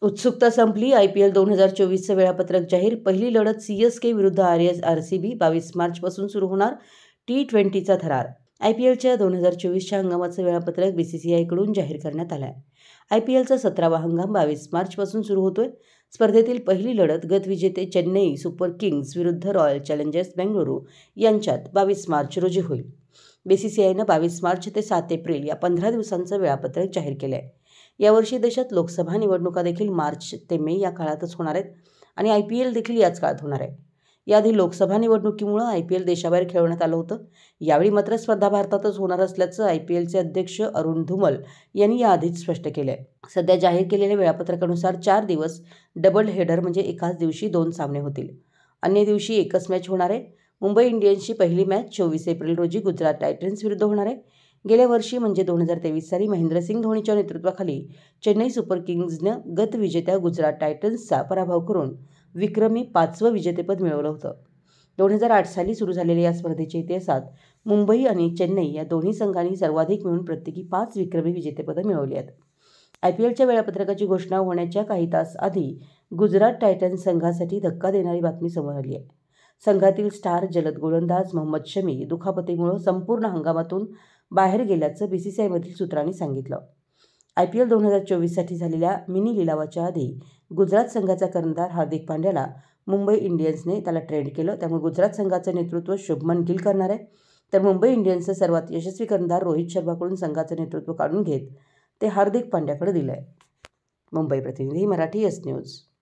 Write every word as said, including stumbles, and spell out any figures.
उत्सुकता संपली. I P L दोन हजार चोवीसचं वेळापत्रक जाहीर. पहिली लढत सी एस के विरुद्ध R S R C B बावीस मार्चपासून सुरू होणार. टी ट्वेंटीचा थरार. आय पी एलच्या दोन हजार चोवीसच्या हंगामाचं वेळापत्रक बी सी सी आयकडून जाहीर करण्यात आलं आहे. आय पी एलचा सतरावा हंगाम बावीस मार्चपासून सुरू होतोय. स्पर्धेतील पहिली लढत गतविजेते चेन्नई सुपर किंग्ज विरुद्ध रॉयल चॅलेंजर्स बेंगळुरू यांच्यात बावीस मार्च रोजी होईल. बी सी सी आयनं बावीस मार्च ते सात एप्रिल या पंधरा दिवसांचं वेळापत्रक जाहीर केलं आहे. यावर्षी देशात लोकसभा निवडणुका देखील मार्च ते मे या काळातच होणार आहेत आणि आय पी एल देखील याच काळात होणार आहे. याआधी लोकसभा निवडणुकीमुळे आय पी एल देशाबाहेर खेळवण्यात आलं होतं. यावेळी मात्र स्पर्धा भारतातच होणार असल्याचं आय पी एलचे अध्यक्ष अरुण धुमल यांनी याआधीच स्पष्ट केलं आहे. सध्या जाहीर केलेल्या वेळापत्रकानुसार चार दिवस डबल हेडर म्हणजे एकाच दिवशी दोन सामने होतील. अन्य दिवशी एकच मॅच होणार आहे. मुंबई इंडियन्सची पहिली मॅच चोवीस एप्रिल रोजी गुजरात टायटन्स विरुद्ध होणार आहे. गेल्या वर्षी म्हणजे दोन हजार तेवीस साली महेंद्रसिंग धोनीच्या नेतृत्वाखाली चेन्नई सुपर किंग्जनं गतविजेत्या गुजरात टायटन्सचा पराभव करून विक्रमी पाचवं विजेतेपद मिळवलं होतं. दोन हजार आठ साली सुरू झालेल्या या स्पर्धेच्या इतिहासात मुंबई आणि चेन्नई या दोन्ही संघांनी सर्वाधिक मिळून प्रत्येकी पाच विक्रमी विजेतेपदं मिळवली आहेत. आय पी एलच्या वेळापत्रकाची घोषणा होण्याच्या काही तास आधी गुजरात टायटन्स संघासाठी धक्का देणारी बातमी समोर आली आहे. संघातील स्टार जलद गोलंदाज मोहम्मद शमी दुखापतीमुळे संपूर्ण हंगामातून बाहेर गेल्याचं बी सी सी आयमधील सूत्रांनी सांगितलं. आय पी एल दोन हजार चोवीससाठी झालेल्या मिनी लिलावाच्या आधी गुजरात संघाचा कर्णधार हार्दिक पांड्याला मुंबई इंडियन्सने त्याला ट्रेड केलं. त्यामुळे गुजरात संघाचं नेतृत्व शुभमन गिल करणार आहे. तर मुंबई इंडियन्सचं सर्वात यशस्वी कर्णधार रोहित शर्माकडून संघाचं नेतृत्व काढून घेत ते हार्दिक पांड्याकडे दिलं आहे. मुंबई प्रतिनिधी, मराठी एस न्यूज.